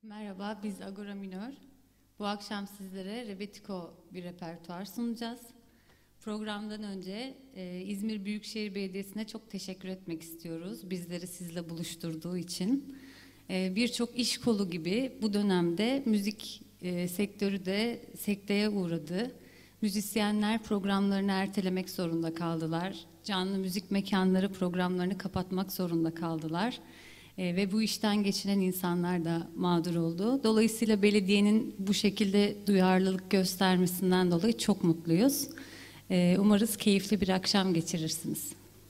Merhaba, biz Agora Minör. Bu akşam sizlere Rebetiko bir repertuar sunacağız. Programdan önce İzmir Büyükşehir Belediyesi'ne çok teşekkür etmek istiyoruz. Bizleri sizle buluşturduğu için. Birçok iş kolu gibi bu dönemde müzik sektörü de sekteye uğradı. Müzisyenler programlarını ertelemek zorunda kaldılar. Canlı müzik mekanları programlarını kapatmak zorunda kaldılar. Ve bu işten geçinen insanlar da mağdur oldu. Dolayısıyla belediyenin bu şekilde duyarlılık göstermesinden dolayı çok mutluyuz. Umarız keyifli bir akşam geçirirsiniz.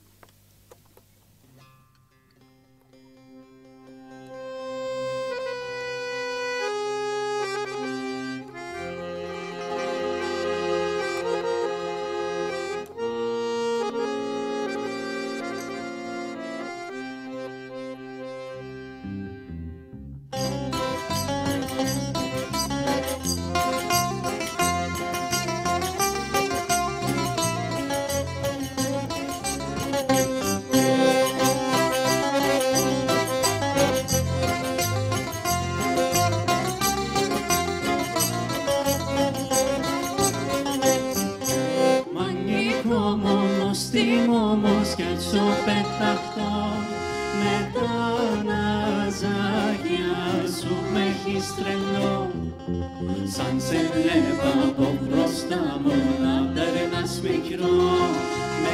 Σαν σε βλέπα από μπροστά μου να περνάς μικρό, με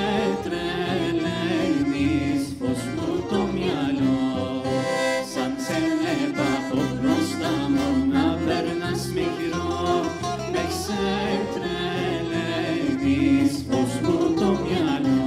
ξετρελαίνεις πως μου το μυαλό. Σαν σε βλέπα από μπροστά μου να περνάς μικρό, με ξετρελαίνεις πως μου το μυαλό.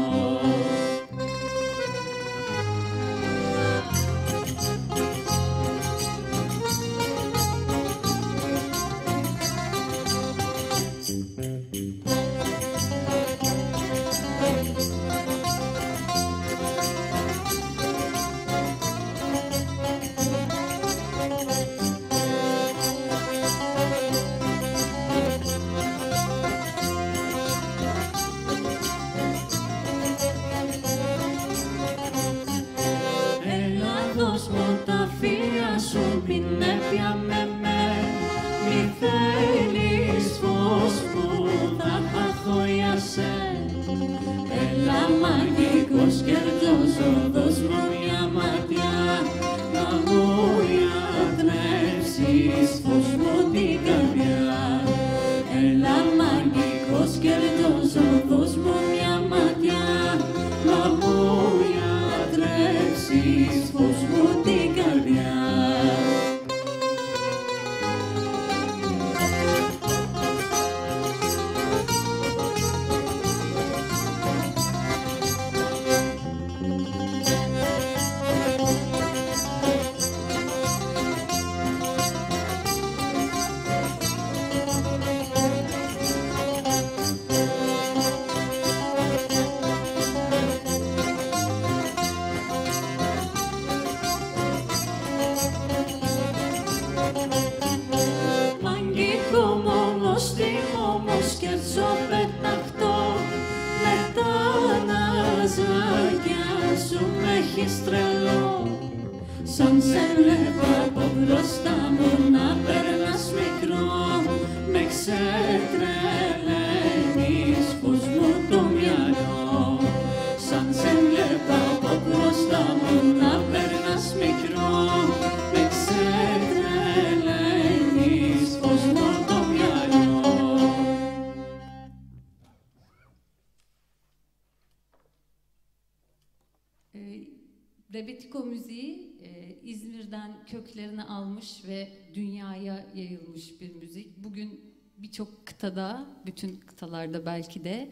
Rebetiko müziği İzmir'den köklerini almış ve dünyaya yayılmış bir müzik. Bugün birçok kıtada, bütün kıtalarda belki de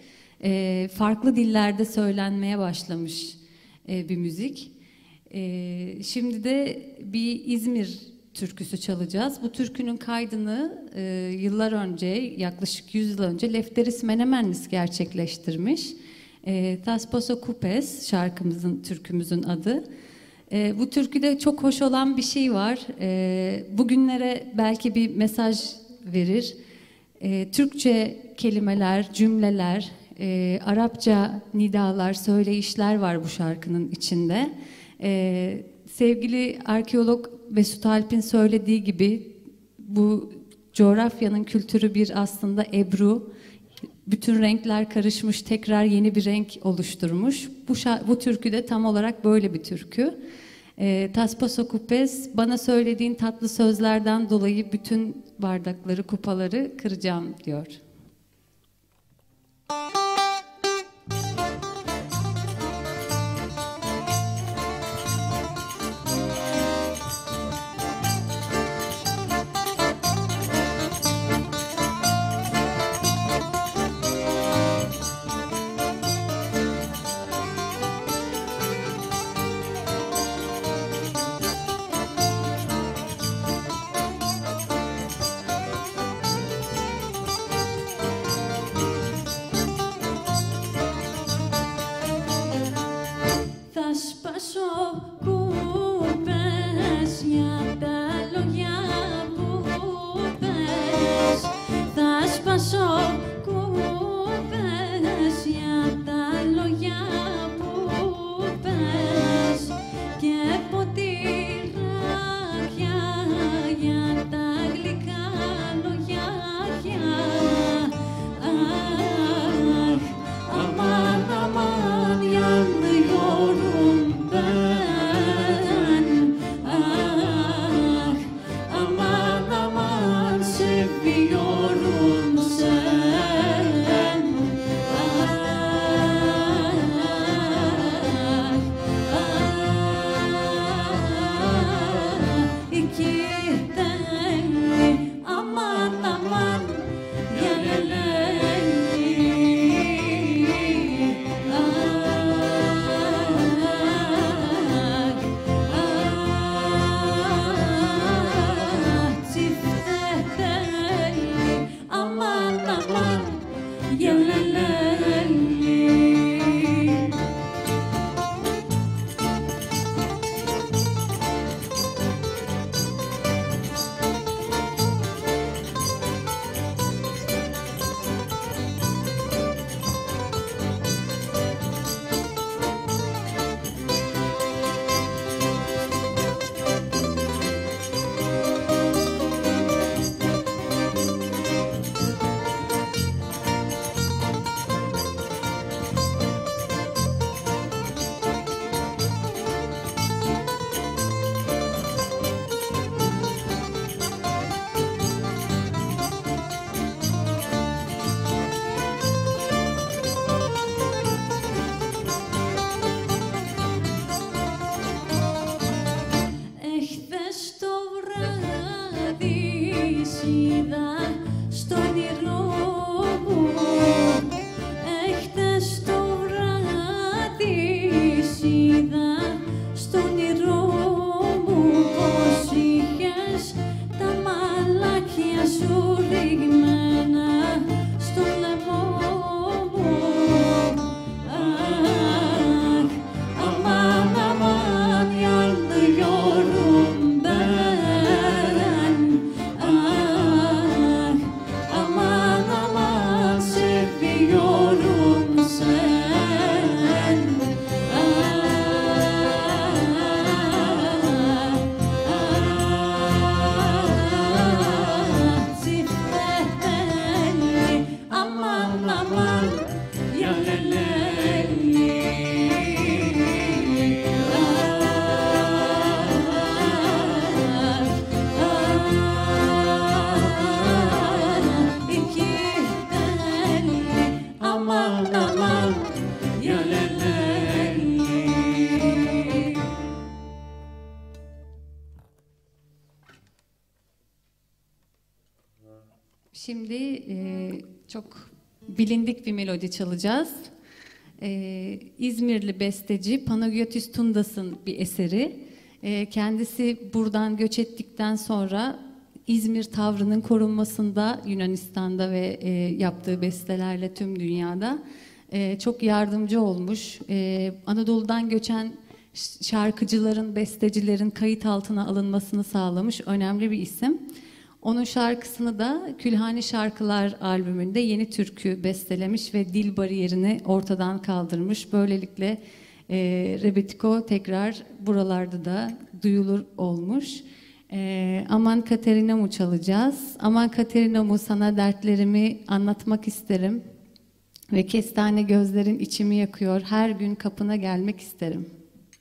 farklı dillerde söylenmeye başlamış bir müzik. Şimdi de bir İzmir türküsü çalacağız. Bu türkünün kaydını yıllar önce, yaklaşık 100 yıl önce Lefteris Menemenlis gerçekleştirmiş. Tasposo Kupes şarkımızın, türkümüzün adı. Bu türküde çok hoş olan bir şey var. Bugünlere belki bir mesaj verir. Türkçe kelimeler, cümleler, Arapça nidalar, söyleyişler var bu şarkının içinde. Sevgili arkeolog Mesut Alp'in söylediği gibi bu coğrafyanın kültürü bir aslında ebru. Bütün renkler karışmış, tekrar yeni bir renk oluşturmuş. Bu türkü de tam olarak böyle bir türkü. Taspaso Kupes, bana söylediğin tatlı sözlerden dolayı bütün bardakları, kupaları kıracağım diyor. Şimdi çok bilindik bir melodi çalacağız. İzmirli besteci Panagiotis Tundas'ın bir eseri. Kendisi buradan göç ettikten sonra İzmir tavrının korunmasında Yunanistan'da ve yaptığı bestelerle tüm dünyada çok yardımcı olmuş. Anadolu'dan göçen şarkıcıların, bestecilerin kayıt altına alınmasını sağlamış önemli bir isim. Onun şarkısını da Külhani Şarkılar albümünde yeni türkü bestelemiş ve dil bariyerini ortadan kaldırmış. Böylelikle Rebetiko tekrar buralarda da duyulur olmuş. Aman Katerinamu çalacağız. Aman Katerinamu, sana dertlerimi anlatmak isterim. Ve kestane gözlerin içimi yakıyor. Her gün kapına gelmek isterim.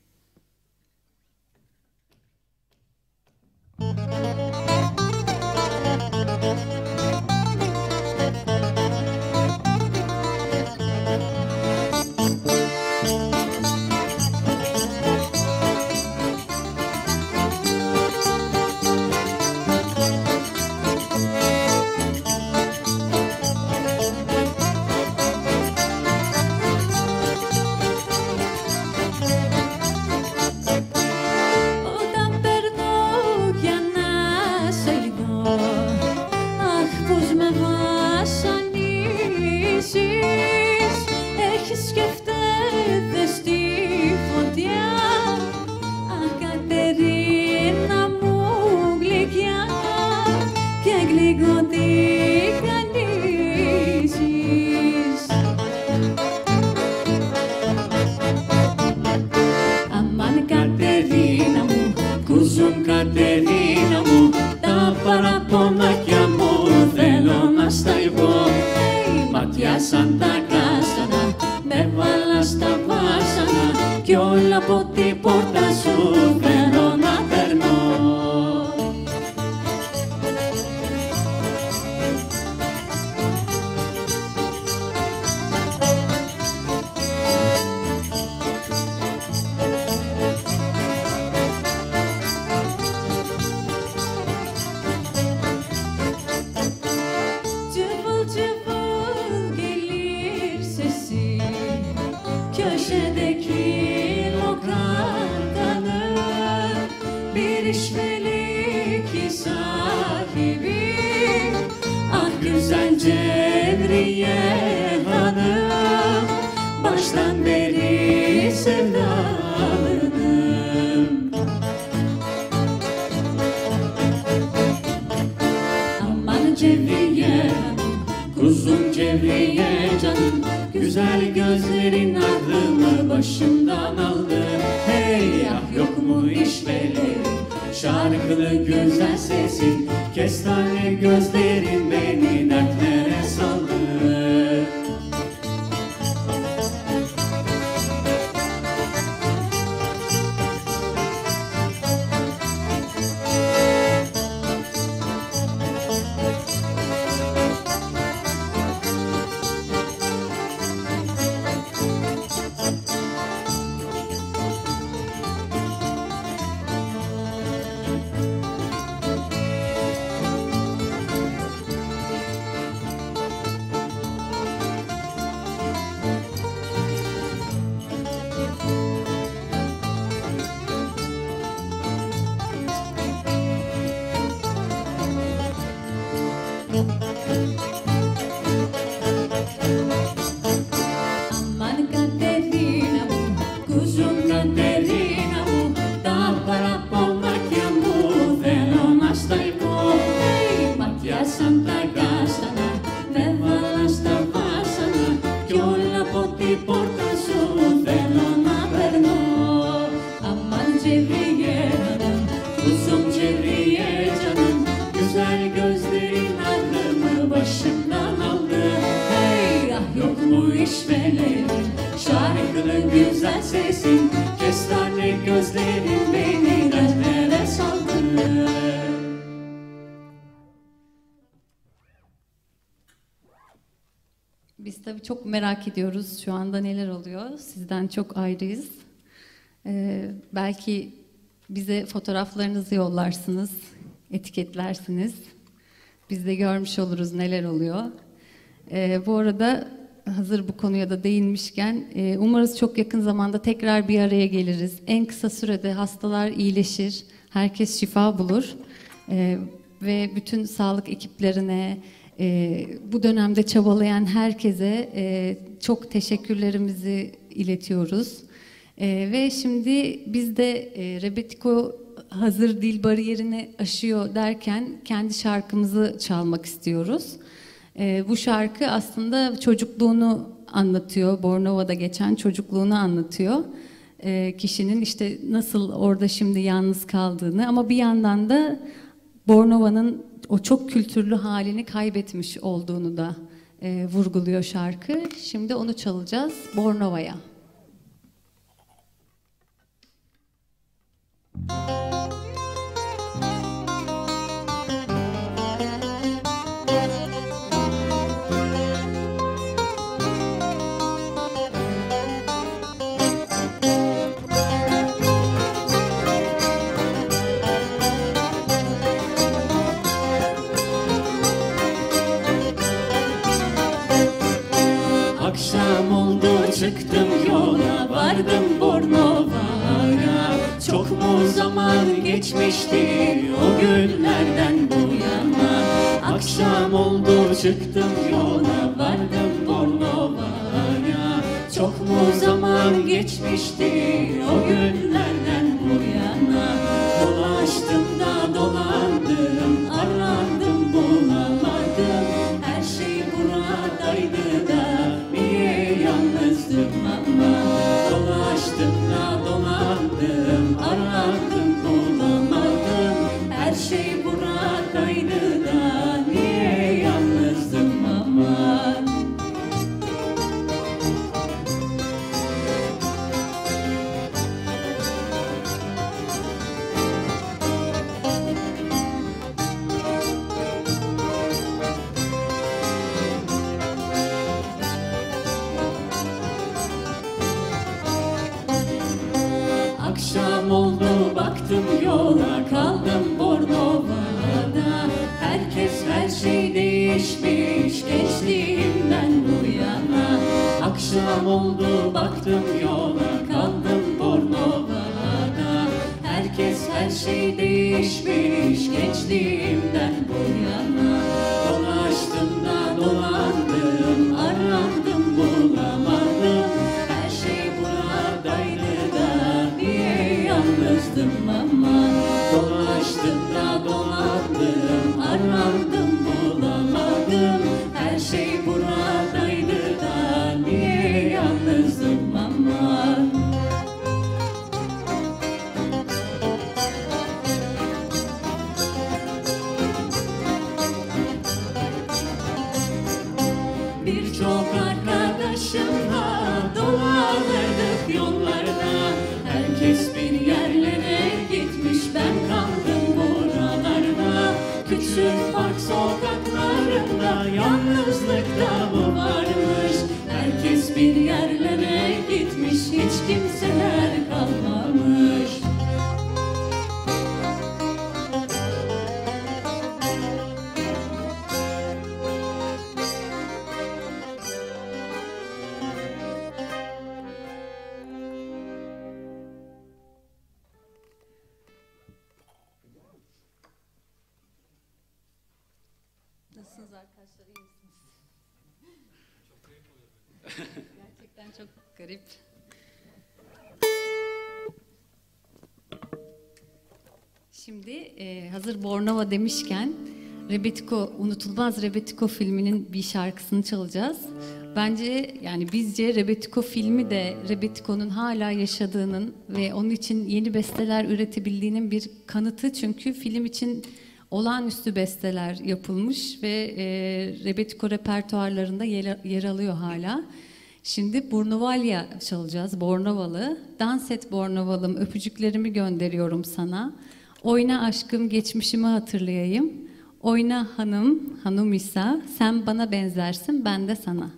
Κατερίνα μου, τα παραπονάκια μου θέλω να στα εγώ. Ματιά σαν τα κάστανα, με βάλα στα βάσανα κι όλα από την πόρτα σου θέλω να περνώ. Cevriye hanım, baştan beri sevdalıydım. Aman Cevriye hanım, kuzum Cevriye canım, güzel gözlerin aklımı başımdan aldı. Hey ah, yok mu işveli, şarkılı güzel sesin, kestane gözlerin beni dertlere saldı. Aman Katerina μου, κούζουν Κατερίνα μου, τα παραπονάκια μου θέλω να στα πω. Ματιά σαν τα κάστανα, με βάλα στα βάσανα κι όλα από την πόρτα σου θέλω να περνώ. Aman Cevriye hanım, kuzum Cevriye canım, güzel gözlerin aklımı başımdan aldı. Hey ah, yok mu işvelerin, şarkılı güzel sesin, kestane gözlerin beni dertlere saldı. Biz tabii çok merak ediyoruz şu anda neler oluyor. Sizden çok ayrıyız. Belki bize fotoğraflarınızı yollarsınız, etiketlersiniz. Biz de görmüş oluruz neler oluyor. Bu arada hazır bu konuya da değinmişken umarız çok yakın zamanda tekrar bir araya geliriz. En kısa sürede hastalar iyileşir, herkes şifa bulur. Ve bütün sağlık ekiplerine, bu dönemde çabalayan herkese çok teşekkürlerimizi iletiyoruz. Ve şimdi biz de Rebetiko hazır dil bariyerini aşıyor derken kendi şarkımızı çalmak istiyoruz. Bu şarkı aslında çocukluğunu anlatıyor, Bornova'da geçen çocukluğunu anlatıyor. kişinin işte nasıl orada şimdi yalnız kaldığını ama bir yandan da Bornova'nın o çok kültürlü halini kaybetmiş olduğunu da vurguluyor şarkı. Şimdi onu çalacağız Bornova'ya. Akşam oldu çıktım yola, vardım Bornova'ya. Çok mu zaman geçmiştir o günlerden bu yana. Akşam oldu çıktım yola, vardım Bornova'ya. Çok mu zaman geçmiştir o günlerden bu yana. Dolaştım da dolandım, arandım bulamadım. Her şey buradaydı da niye yalnızdım ama. Dolaştım da dolandım, arandım bulamadım. Her şey buradaydı da niye yalnızdım ama. Akşam oldu baktım yola, kaldım Bornova'da. Herkes her şey değişmiş gençliğimden bu yana. Akşam oldu baktım yola, kaldım Bornova'da. Herkes her şey değişmiş gençliğimden bu yana. Dolaştım da dolandım, arandım bulamadım. Her şey buradaydı da niye yalnızdım ama. Dolaştım da dolandım, arandım bulamadım. Her şey buradaydı da niye yalnızdım ama. Birçok arkadaşımla dolanırdık yollarda. Herkes bir yerlere gitmiş, ben kaldım buralarda. Küçük park sokaklarında yalnızlıkta mı varmış? Herkes bir yerlere gitmiş, hiç kimseler kalmamış. Nasılsınız arkadaşlar, iyi misiniz? Gerçekten çok garip. Şimdi hazır Bornova demişken Rebetiko, Unutulmaz Rebetiko filminin bir şarkısını çalacağız. Bence yani bizce Rebetiko filmi de Rebetiko'nun hala yaşadığının ve onun için yeni besteler üretebildiğinin bir kanıtı. Çünkü film için olağanüstü besteler yapılmış ve Rebetiko repertuarlarında yer alıyor hala. Şimdi Bornovalya çalacağız, Bornovalı. Dans et Bornovalım, öpücüklerimi gönderiyorum sana. Oyna aşkım, geçmişimi hatırlayayım. Oyna hanım, hanım İsa, sen bana benzersin, ben de sana.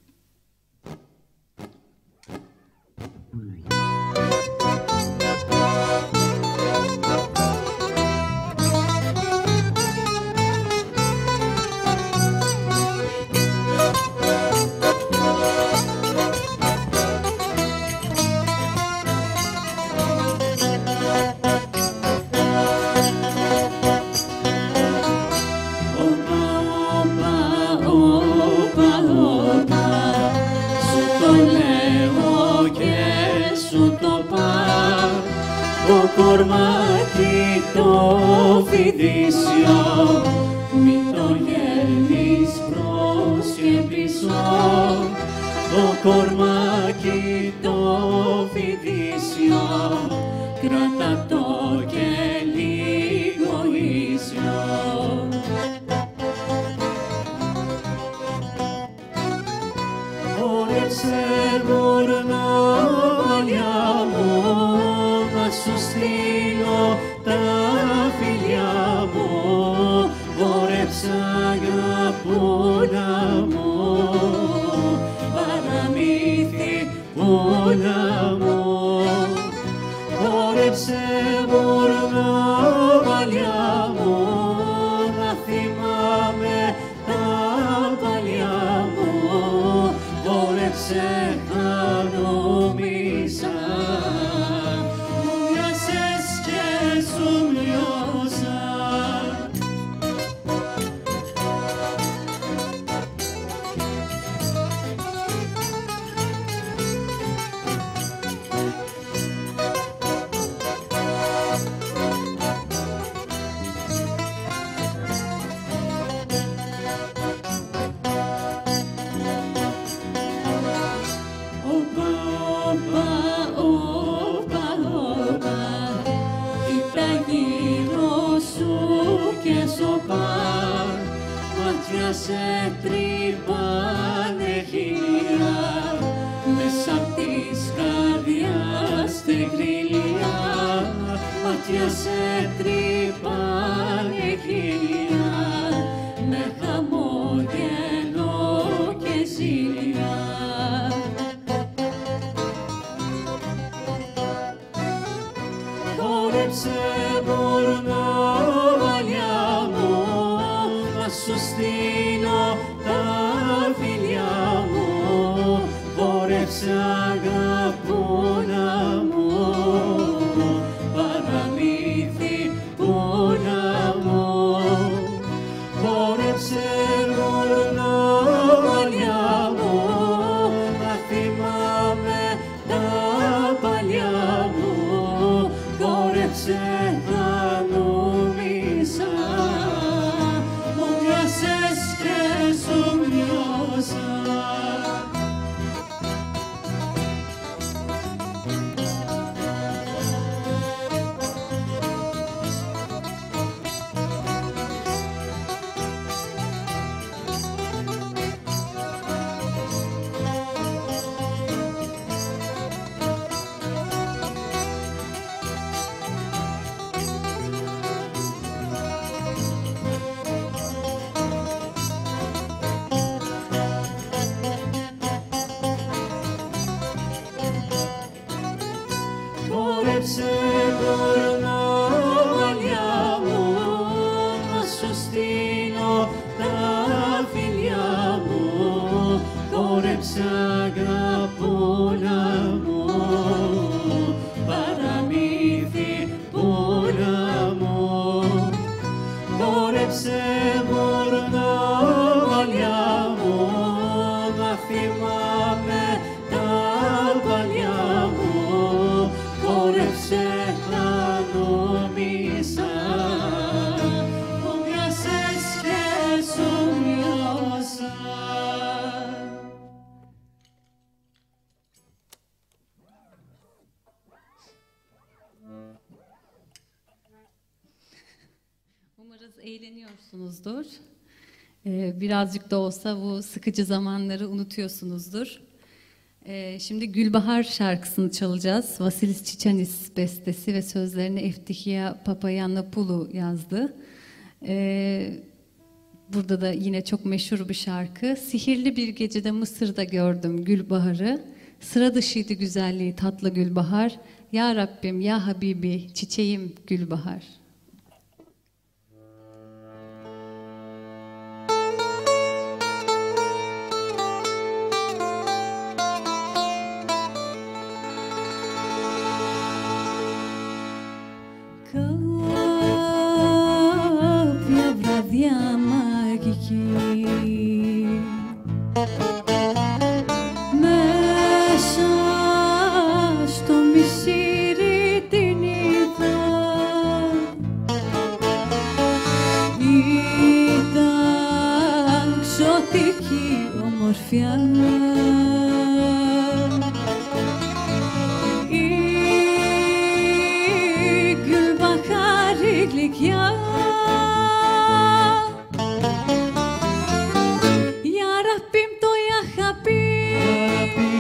Κορμάκι το φοιτήσιο, μην το γέρνεις μπρος και πίσω. Το κορμάκι το φοιτήσιο, Χόρεψε βορνόλια μου, να σου στείλω τα φιλιά μου. Χόρεψε αγαπούλα μου, παραμύθι πουλά μου. Χόρεψε βορνόλια μου, να θυμάμαι τα παλιά μου. Χόρεψε χανόμισα, μου μοιάσες και σου μοιώσα. Σε τρυπάνε χίλια, μέσα απ' της καρδιάς τεγρήλια. Μάτια σε τρυπάνε χίλια, με χαμόγελο και ζήλια. Χόρεψε βορνόλια μου, να σου στείλω τα φιλιά μου. Χόρεψε αγαπούλα μου, παραμύθι πουλά μου. Χόρεψε βορνόλια μου, να θυμάμαι τα παλιά μου. Χόρεψε χανούμισα, μου μοιάσες και σου μοιώσα. Χόρεψε βορνόλια μου, να σου στείλω τα φιλιά μου. Χόρεψε αγαπούλα μου, παραμύθι πουλά μου. Χόρεψε βορνόλια μου, να θυμάμαι τα παλιά μου. Χόρεψε χανόμισα, μου μοιάσες και σου μοιώσα. Umarız eğleniyorsunuzdur. Birazcık da olsa bu sıkıcı zamanları unutuyorsunuzdur. Şimdi Gülbahar şarkısını çalacağız. Vasilis Çiçanis bestesi ve sözlerini Eftikhia Papayannopoulou yazdı. Burada da yine çok meşhur bir şarkı. Sihirli bir gecede Mısır'da gördüm Gülbahar'ı. Sıra dışıydı güzelliği tatlı Gülbahar. Ya Rabbim, ya Habibi, çiçeğim Gülbahar. Κάποια βραδιά μαγική μέσα στο μισήρι την είδα. Ήταν ξωτική ομορφιά, γλυκιά. Ya Rabbim το ya Habib,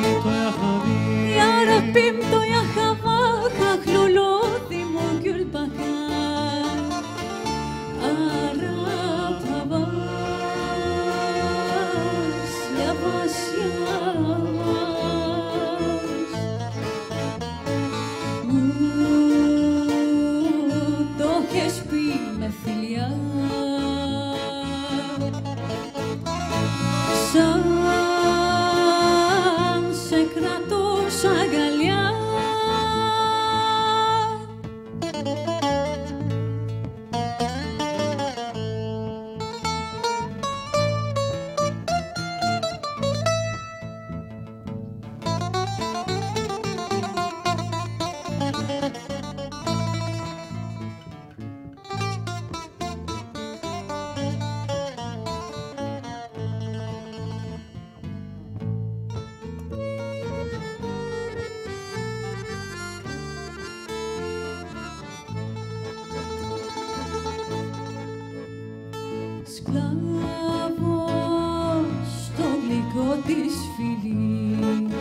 της φίλη.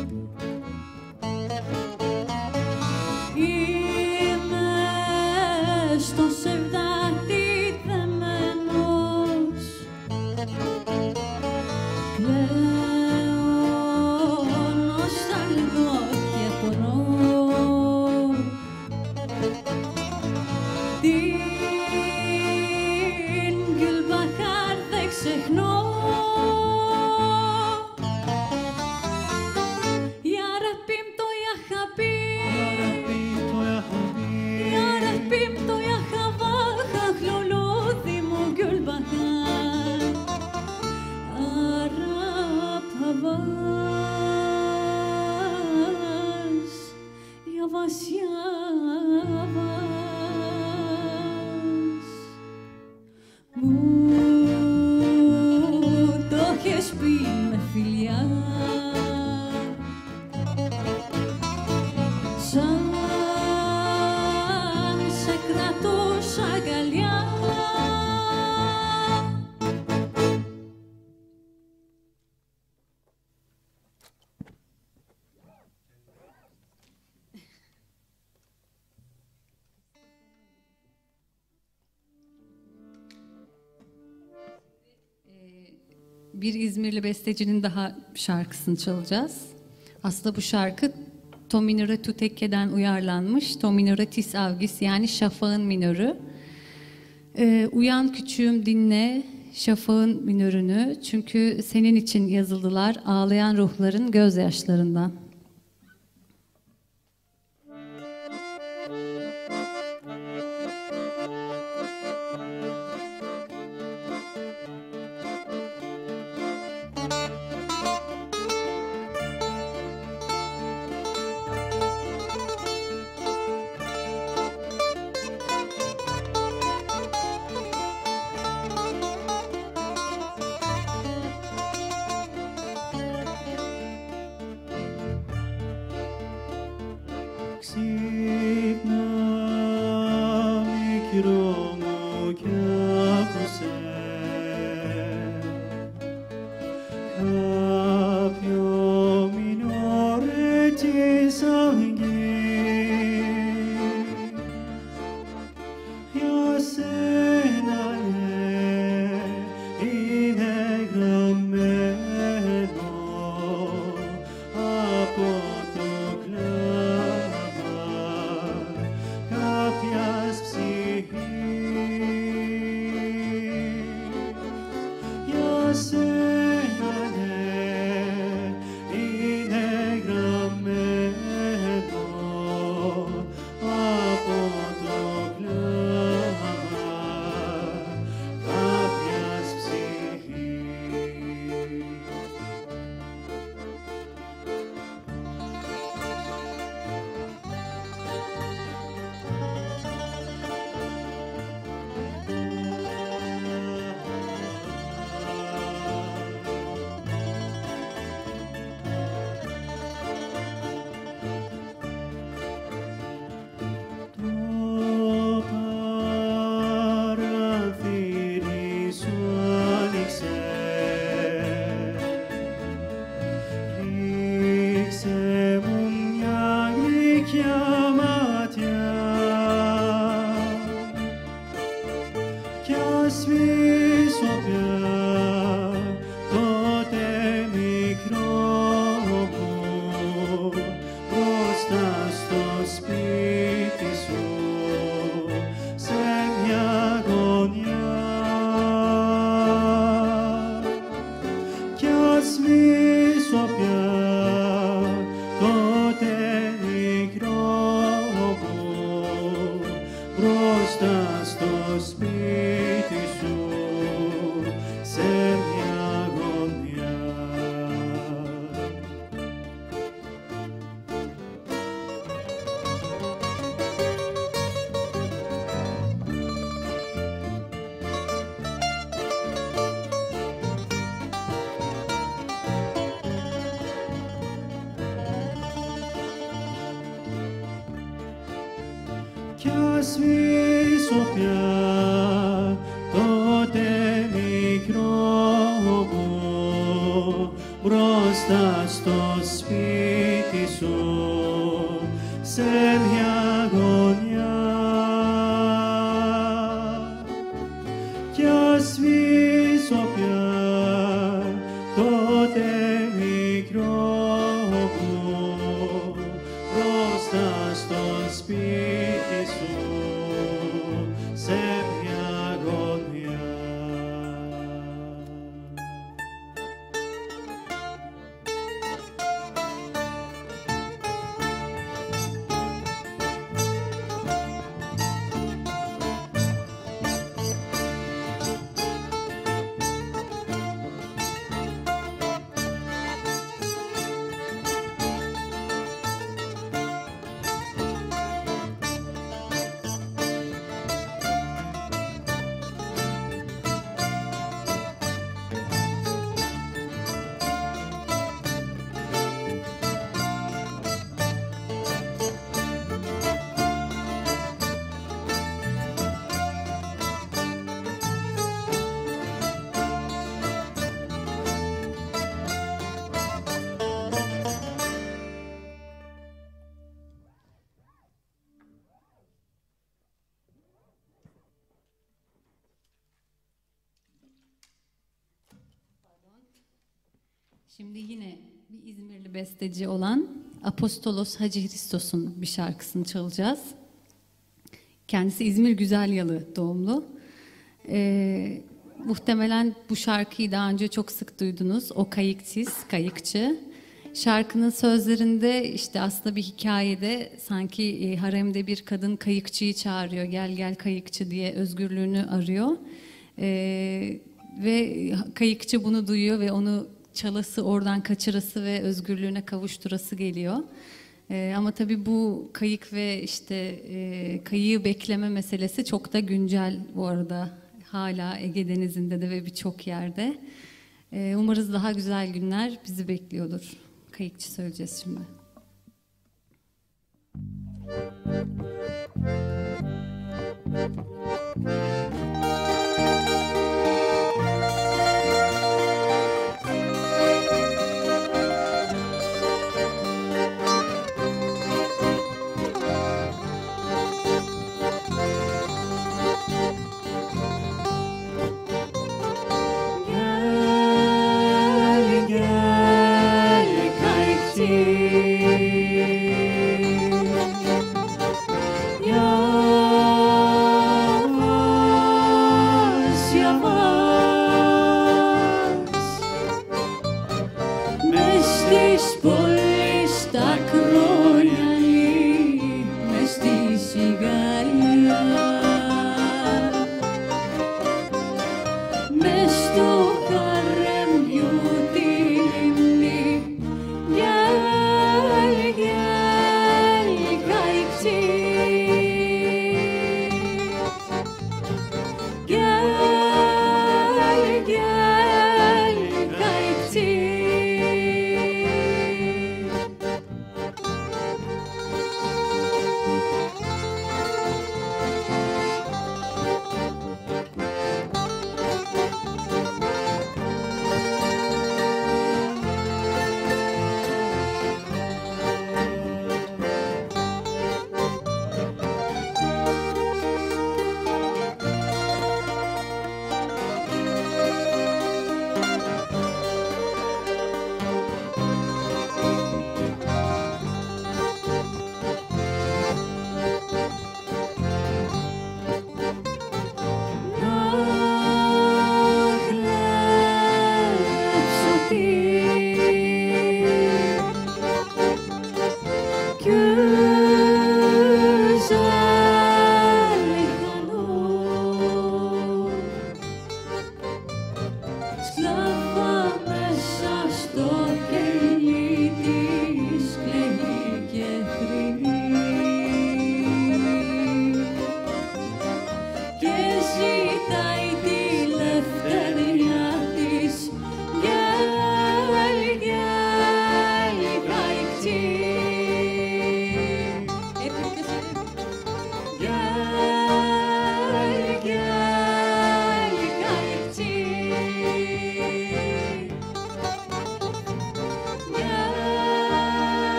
Είμαι στο σεβδάτι δεμένος, κλαίω νοσταλγώ και πονώ. Την Γκουλμπαχάρ δεν ξεχνώ. Ya Rabbim to ya Habib, Ya Rabbim to ya Havah, Luludi mu Gulbahar, Arab Havas, Yavaş yavaş. Μου το έχεις πει με φιλιά, σαν σε κρατούσα αγκαλιά. Bir İzmirli bestecinin daha şarkısını çalacağız. Aslında bu şarkı To minore tu tekke'den uyarlanmış. To minore tis avgis, yani şafağın minörü. Uyan küçüğüm dinle şafağın minörünü. Çünkü senin için yazıldılar ağlayan ruhların gözyaşlarından. Ξύπνα μικρό μου κι άκουσε κάποιο μινόρε της αυγής. Για σένα είναι γραμμένο από το κλάμα κάποιας ψυχής. Για σένα είναι γραμμένο από το κλάμα κάποιας ψυχής. Το παραθύρι σου άνοιξε, ρίξε μου μια γλυκιά ματιά κι ας σβήσω πια τότε μικρό μου μπροστά στο σπίτι σου σε μια γωνιά. Κι ας σβήσω πια τότε μικρό μου μπροστά στο σπίτι σου σε μια γωνιά. Κι ας σβήσω πια τότε μικρό μου μπροστά στο σπίτι σου σε μια γωνιά κι ας σβήσω πια τότε μικρό μου μπροστά στο σπίτι σου σε μια γωνιά. Şimdi yine bir İzmirli besteci olan Apostolos Hacıhristos'un bir şarkısını çalacağız. Kendisi İzmir Güzelyalı doğumlu. Muhtemelen bu şarkıyı daha önce çok sık duydunuz. O kayıksız, kayıkçı. Şarkının sözlerinde işte aslında bir hikayede sanki haremde bir kadın kayıkçıyı çağırıyor. Gel gel kayıkçı diye özgürlüğünü arıyor. Ve kayıkçı bunu duyuyor ve onu çalası, oradan kaçırası ve özgürlüğüne kavuşturası geliyor. Ama tabii bu kayık ve işte kayığı bekleme meselesi çok da güncel bu arada. Hala Ege Denizi'nde de ve birçok yerde. Umarız daha güzel günler bizi bekliyordur. Kayıkçı söyleyeceğiz şimdi. Yavaş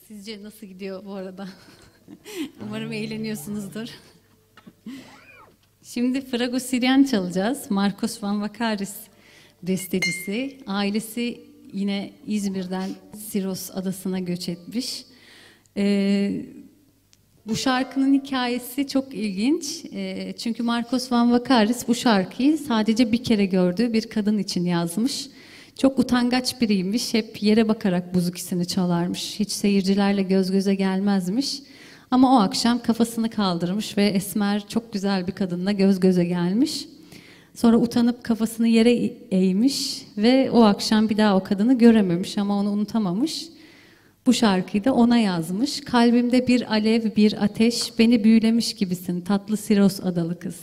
Sizce nasıl gidiyor bu arada? Umarım eğleniyorsunuzdur. Şimdi Fragosiryan çalacağız. Marcos Van Vakaris bestecisi. Ailesi yine İzmir'den Siros adasına göç etmiş. Bu şarkının hikayesi çok ilginç. Çünkü Marcos Van Vakaris bu şarkıyı sadece bir kere gördüğü bir kadın için yazmış. Çok utangaç biriymiş. Hep yere bakarak buzukisini çalarmış. Hiç seyircilerle göz göze gelmezmiş. Ama o akşam kafasını kaldırmış ve esmer çok güzel bir kadınla göz göze gelmiş. Sonra utanıp kafasını yere eğmiş ve o akşam bir daha o kadını görememiş ama onu unutamamış. Bu şarkıyı da ona yazmış. Kalbimde bir alev, bir ateş, beni büyülemiş gibisin tatlı Siros adalı kız.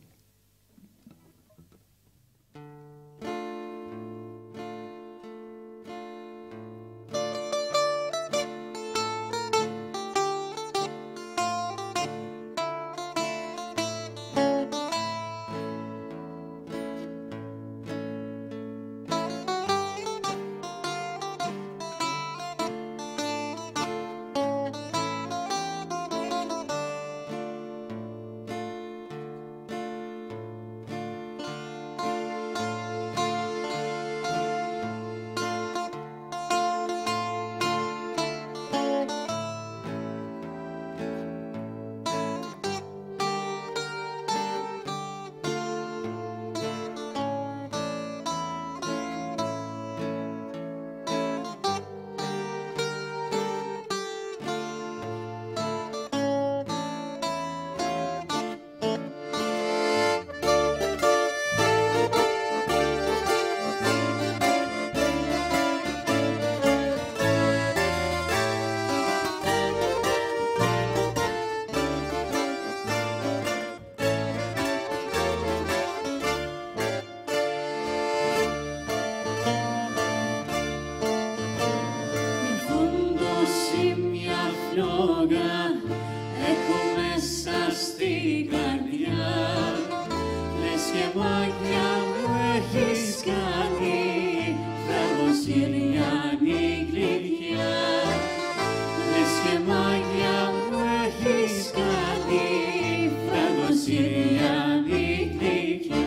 Έχω μέσα στην καρδιά, λες και μάγια μου έχεις κάνει, Φραγοσυριανή γλυκιά. Λες και μάγια μου έχεις κάνει, Φραγοσυριανή γλυκιά.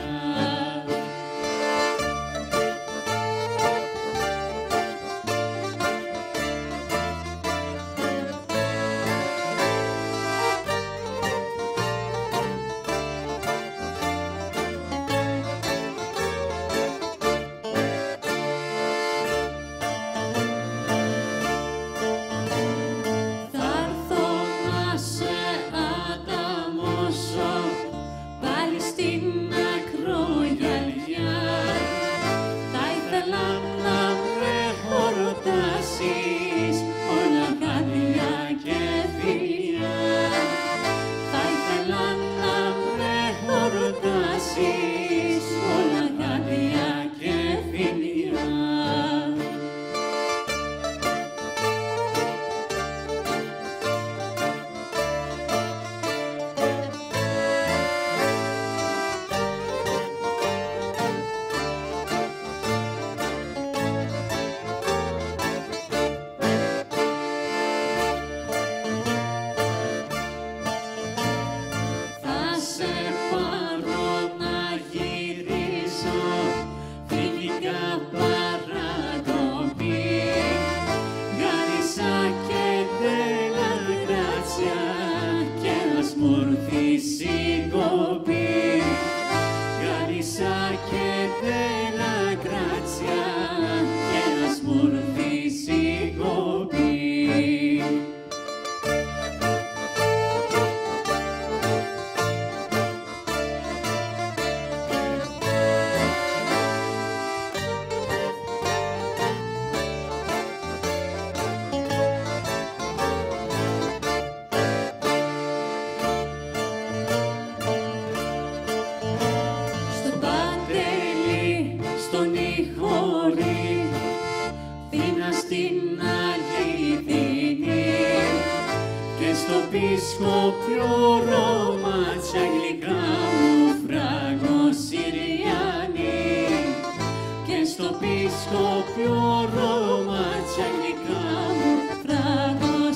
Φραγοσυριανή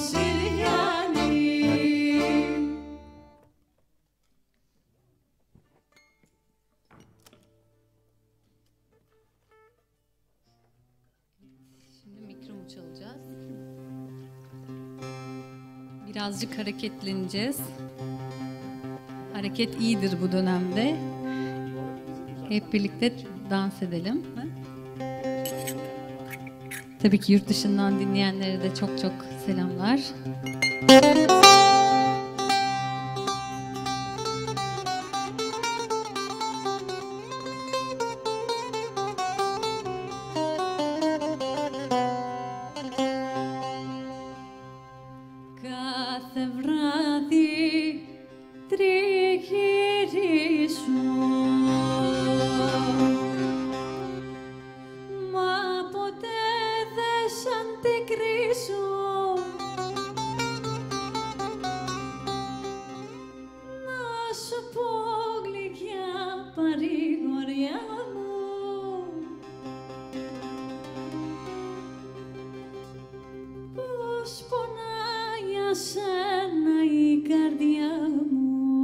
Şimdi mikromu çalacağız. Birazcık hareketleneceğiz. Hareket iyidir bu dönemde. Hep birlikte dans edelim. Tabii ki yurt dışından dinleyenlere de çok çok selamlar. Κάθε βράδυ τριγυρίζω, μα ποτέ δεν σ' αντικρίζω. Να σου πω γλυκιά παρηγοριά μου, πως πονάει για σένα η καρδιά μου.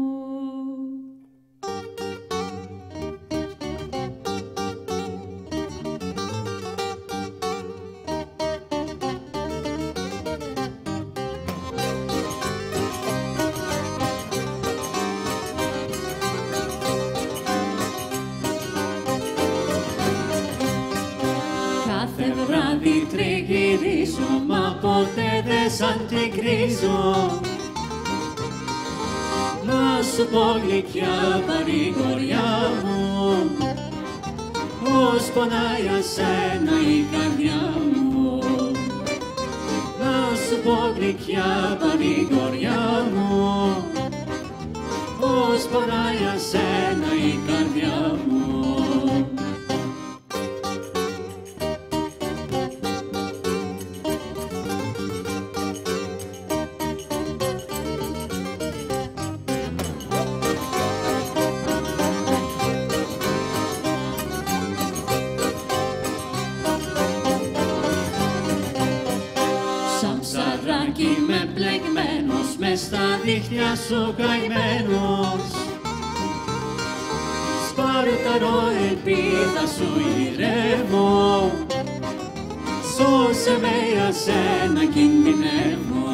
Κάθε βράδυ τριγυρίζω, μα ποτέ δεν σ' αντικρίζω. Να σου πω γλυκιά παρηγοριά μου, πως πονάει για σένα η καρδιά μου. Να σου πω γλυκιά παρηγοριά μου, πως πονάει για σένα η καρδιά μου. Σαν ψαράκι με μπλεγμένος, μες στα δίχτυα σου καημένος. Σπάρταρο ελπίδα σου ηρεύω, σώσε με για σένα κινδυνεύω.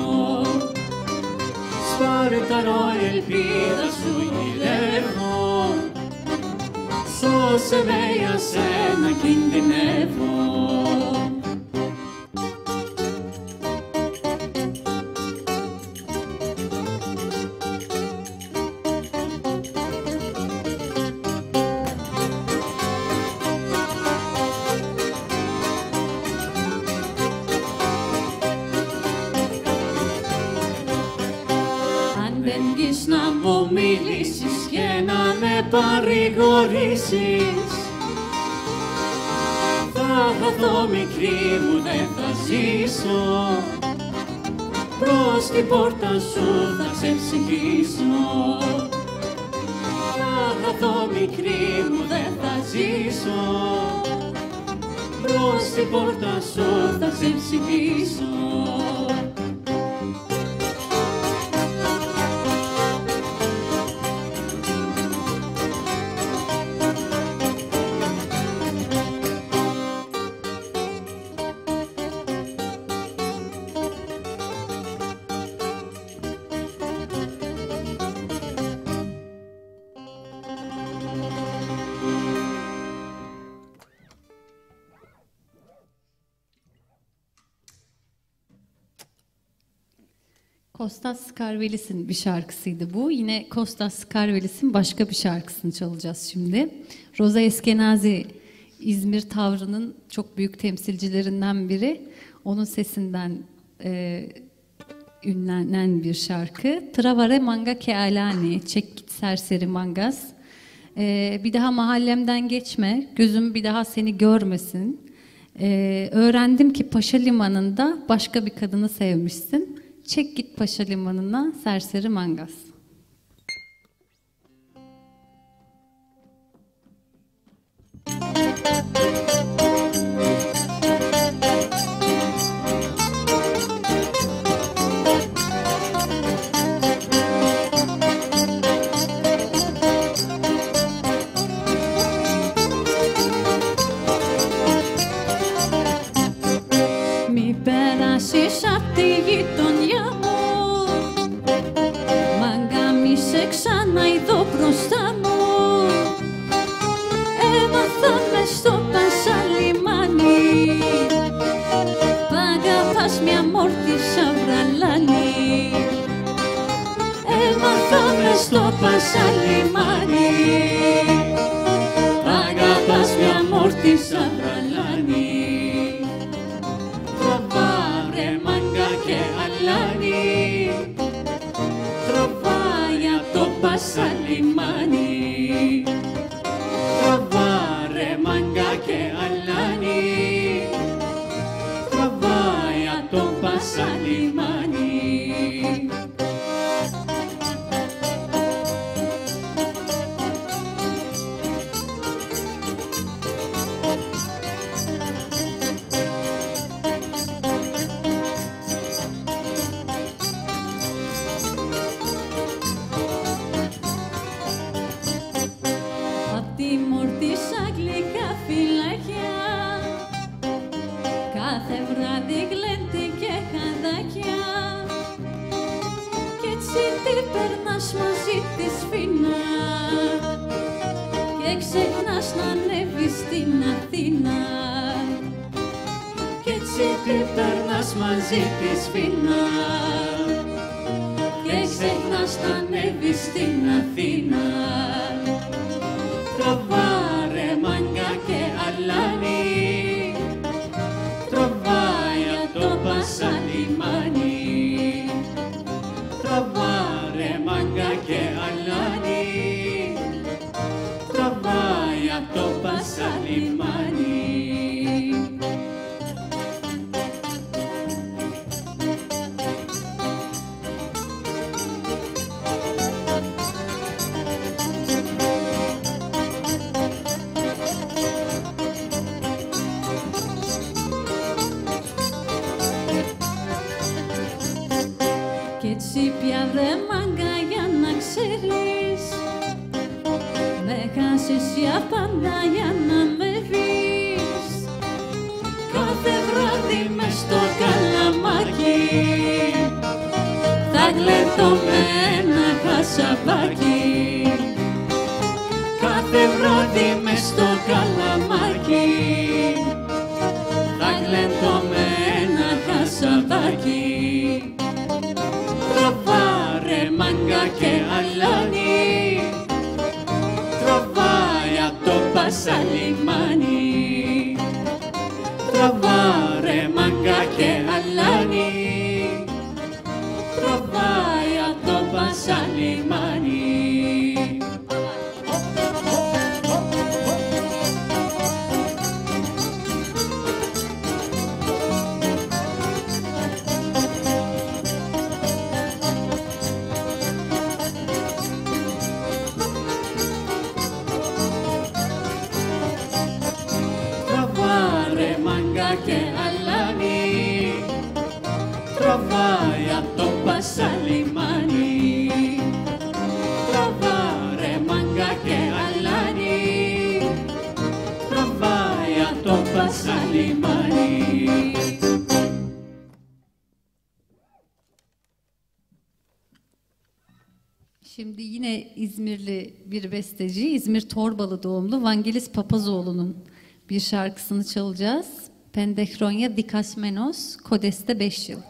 Σπάρταρο ελπίδα σου ηρεύω, σώσε με για σένα κινδυνεύω. Δεν βγεις να μου μιλήσεις και να με παρηγορήσεις, θα χαθώ μικρή μου, δεν θα ζήσω. Προς την πόρτα σου θα ξεψυχήσω. Θα χαθώ μικρή μου, δεν θα ζήσω. Προς την πόρτα σου θα ξεψυχήσω. Kostas Skarvelis'in bir şarkısıydı bu. Yine Kostas Skarvelis'in başka bir şarkısını çalacağız şimdi. Roza Eskenazi, İzmir tavrının çok büyük temsilcilerinden biri. Onun sesinden ünlenen bir şarkı. Travare manga ke alani, çek git serseri mangas. Bir daha mahallemden geçme, gözüm bir daha seni görmesin. Öğrendim ki Paşa Limanı'nda başka bir kadını sevmişsin. Çek git Paşa Limanı'na serseri mangas. πάσα λιμάνι. Αγαπάς μια μόρτη σαν βραλάνι. Τραβάρε μάγκα και αλάνι. Τραβάει απ' το πάσα λιμάνι. Τραβάρε μάγκα και αλάνι. Τραβάει απ' το πάσα λιμάνι. Απ' τη μορτή σαν γλυκά φυλάκια κάθε βράδυ γλέντι και χαδάκια κι έτσι τι περνάς μαζί της φίνα και ξεχνάς να ανέβεις στην Αθήνα κι έτσι τι περνάς μαζί της φίνα και ξεχνάς να ανέβεις στην Αθήνα. Τραβάρε μάγκα και αλάνι. Τραβάει απ' το πάσα λιμάνι. Τραβάρε μάγκα και αλάνι. Τραβάει απ' το πάσα λιμάνι. Κι έτσι πια δε μάγκα για να ξέρεις με χάσεις για πάντα για να με βρεις. Κάθε βράδυ μες στο καλαμάκι θα γλεντώ με ένα χασαπάκι. Κάθε βράδυ μες στο καλαμάκι θα γλεντώ με ένα χασαπάκι. Τραβάρε μάγκα και αλάνι. Τραβάει απ' το πάσα λιμάνι. Τραβάρε μάγκα και αλάνι. Τραβάει απ' το πάσα λιμάνι. Τραβάρε μάγκα και αλάνι. Τραβάει απ' το πάσα λιμάνι. Τραβάρε μάγκα και αλάνι. Τραβάει απ' το πάσα λιμάνι. Şimdi yine İzmirli bir besteci, İzmir Torbalı doğumlu Vangelis Papazoğlu'nun bir şarkısını çalacağız. Pendechronia Dikasmenos, Kodes'te 5 yıl.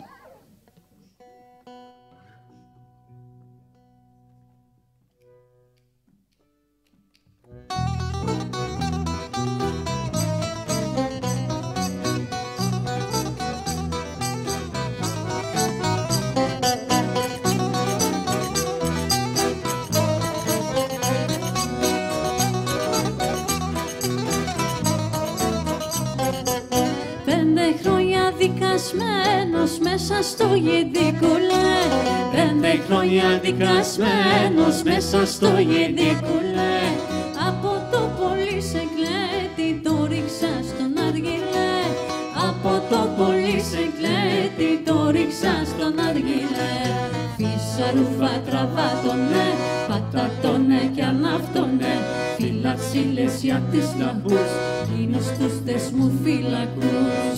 Δικασμένος μέσα στο γεντικουλέ. 5 χρόνια δικασμένος μέσα στο γεντικουλέ. Από το πολυσεκλέτη το ρίξα στον αργυλέ. Από το πολυσεκλέτη το ρίξα στον αργυλέ. Φύσα ρούφα τραβάτονε, πατατώνε κι ανάφτονε. Φυλαξίλες για τις λαμπούς, είναι στους θεσμού φυλακούς.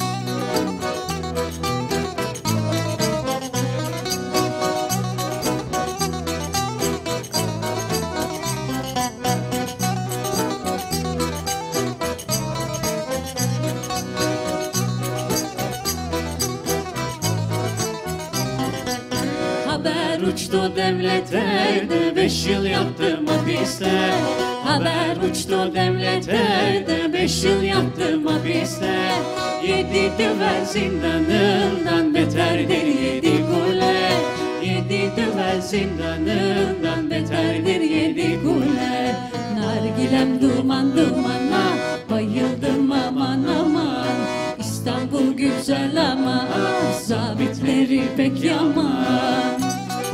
uçtu devlete, 5 yıl yattım hapiste. Haber uçtu devlete de 5 yıl yattım hapiste. 7 düvel zindanından beterdir 7 kule. 7 düvel zindanından beterdir 7 kule. Nargilem duman dumana, bayıldım aman aman. İstanbul güzel ama zabitleri pek yaman.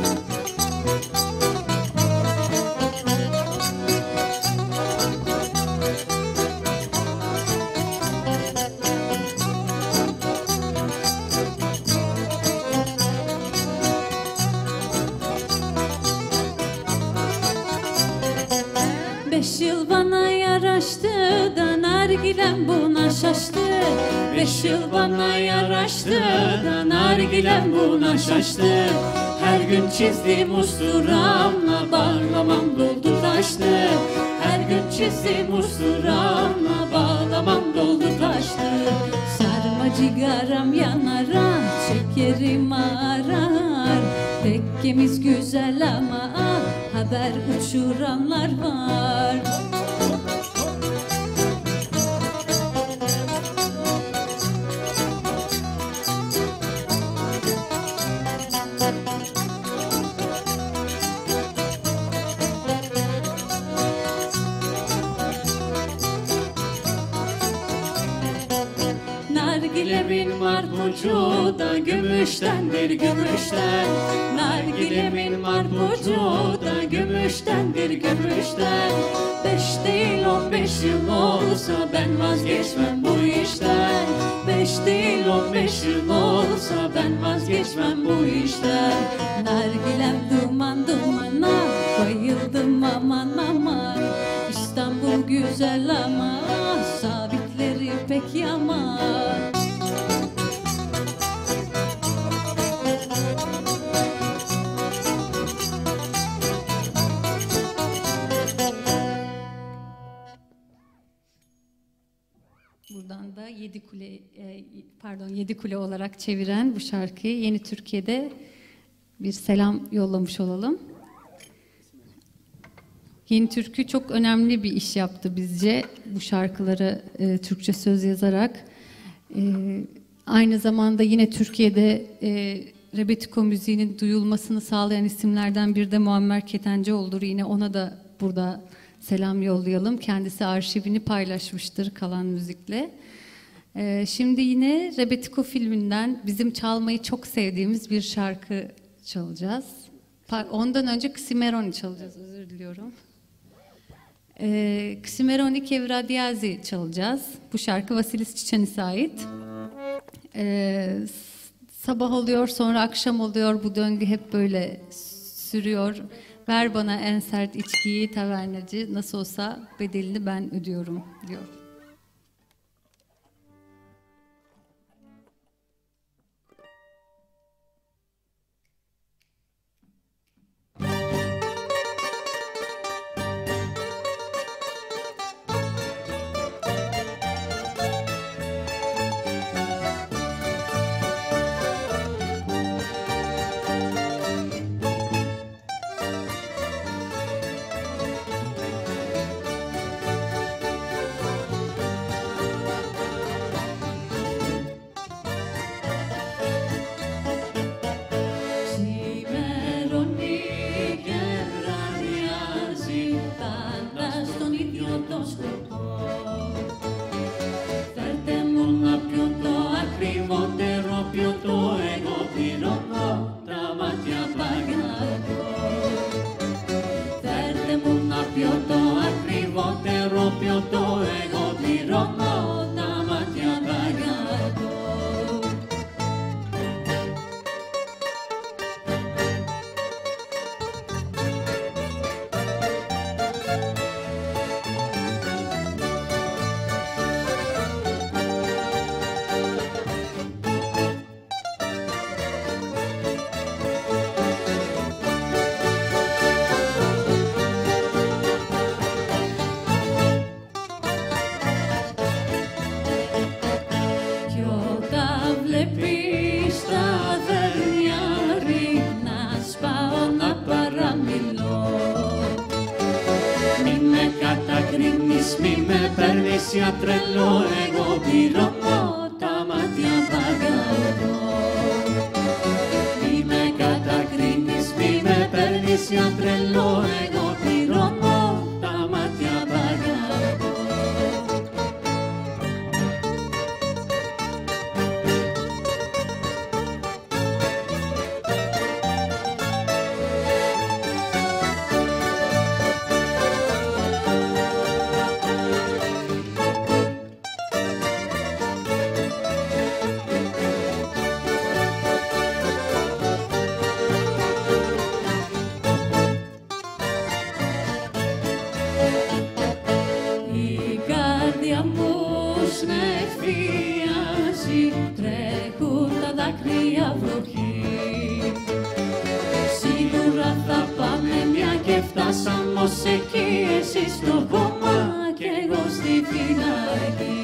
Beş yıl bana yaraştı da nargilem buna şaştı. 5 yıl bana yaraştı da nargilem buna şaştı. Her gün çizdiğim usturamla bağlamam doldu taştı. Her gün çizdiğim usturamla bağlamam doldu taştı. Sarma cigaram yanara, şekerim arar. Tekkemiz güzel ama haber uçuranlar var. Nargilemin marpucu da gümüştendir gümüşten. Nargilemin marpucu da gümüştendir gümüşten. 5 değil 15 yıl olsa ben vazgeçmem bu işten. 5 değil 15 yıl olsa ben vazgeçmem bu işten. Nargilem duman dumana, bayıldım aman aman. İstanbul güzel ama sabitleri pek yaman. Buradan da Yedi Kule olarak çeviren bu şarkıyı Yeni Türkiye'de bir selam yollamış olalım. Yeni Türkü çok önemli bir iş yaptı bizce bu şarkıları Türkçe söz yazarak. Aynı zamanda yine Türkiye'de rebetiko müziğinin duyulmasını sağlayan isimlerden biri de Muammer Ketencoğlu'dur. Yine ona da burada selam yollayalım. Kendisi arşivini paylaşmıştır kalan müzikle. Şimdi yine Rebetiko filminden bizim çalmayı çok sevdiğimiz bir şarkı çalacağız. Ondan önce Ksimeroni çalacağız, özür diliyorum. Ksimeroni Kevradiazi çalacağız. Bu şarkı Vasilis Çiçanis'e ait. Sabah oluyor, sonra akşam oluyor, bu döngü hep böyle sürüyor. Ver bana en sert içkiyi tavernacı, nasıl olsa bedelini ben ödüyorum diyor. με παίρνεις για τρελό, εγώ πληρώνω τα μάτια παγαλώ. Μη με κατακρίνεις, μη με παίρνεις για τρελό, εγώ πληρώνω τα μάτια παγαλώ. Τρέχουν τα δάκρυα βροχή. Σίγουρα θα πάμε μια και φτάσαμε ως εκεί. Εσύ στο κόμμα και εγώ στη φυλακή.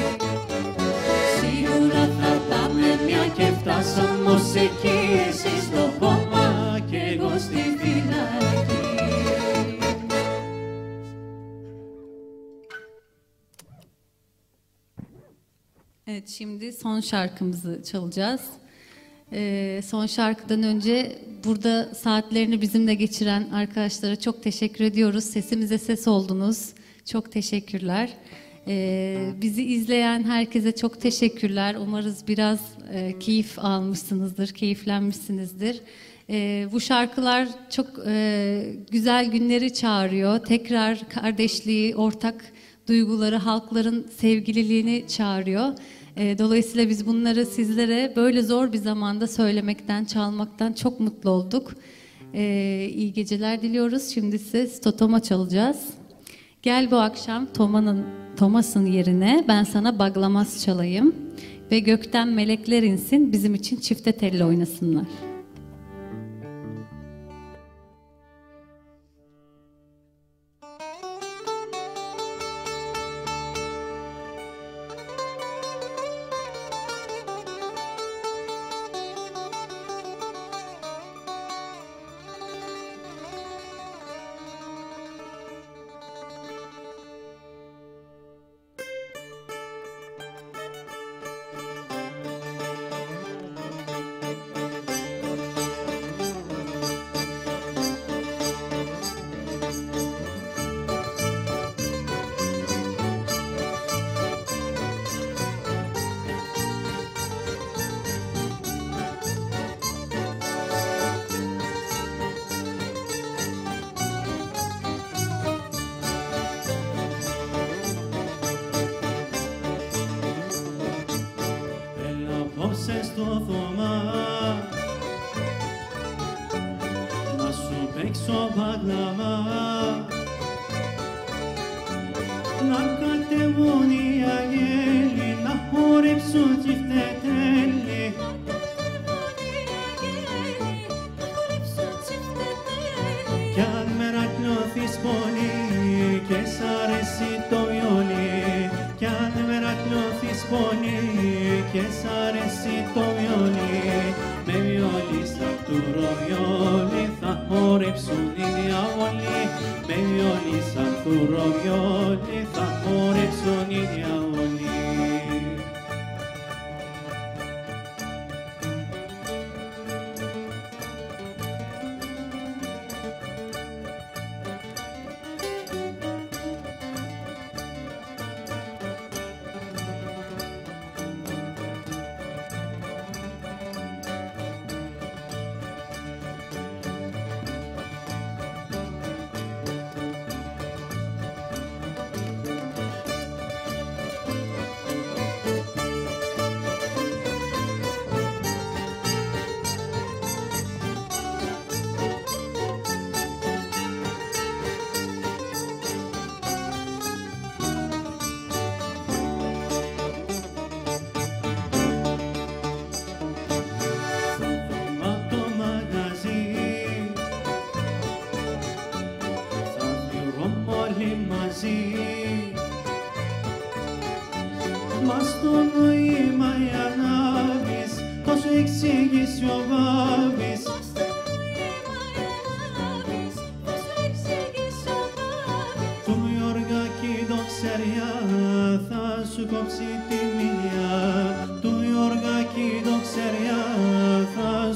Σίγουρα θα πάμε μια και φτάσαμε ως εκεί. Εσύ στο κόμμα και εγώ στη φυλακή. Evet, şimdi son şarkımızı çalacağız. Son şarkıdan önce burada saatlerini bizimle geçiren arkadaşlara çok teşekkür ediyoruz. Sesimize ses oldunuz. Çok teşekkürler. Bizi izleyen herkese çok teşekkürler. Umarız biraz keyif almışsınızdır, keyiflenmişsinizdir. Bu şarkılar çok güzel günleri çağırıyor. Tekrar kardeşliği, ortak duyguları, halkların sevgililiğini çağırıyor. Dolayısıyla biz bunları sizlere böyle zor bir zamanda söylemekten, çalmaktan çok mutlu olduk. İyi geceler diliyoruz. Şimdi size Stotoma çalacağız. Gel bu akşam Thomas'ın yerine ben sana Baglamaz çalayım. Ve gökten melekler insin, bizim için çifte telli oynasınlar. Στο θωμά να σου παίξω μπαγλαμά, να κατεβούν οι αγγέλοι, να χορέψουν τσιφτετέλοι, κι αν μερακλώθεις πολύ και σ' αρέσει το βιολί, κι αν μερακλώθεις πολύ και σ' αρέσει το βιολί, με βιολί σαν του ροβιόλι θα χορέψουν οι διαβολοί, με βιολί σαν του ροβιόλι θα χορέψουν οι διαβολοί.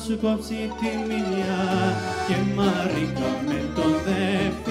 σου κόψει τη μιλιά και Μαρίκα με τον Δέφη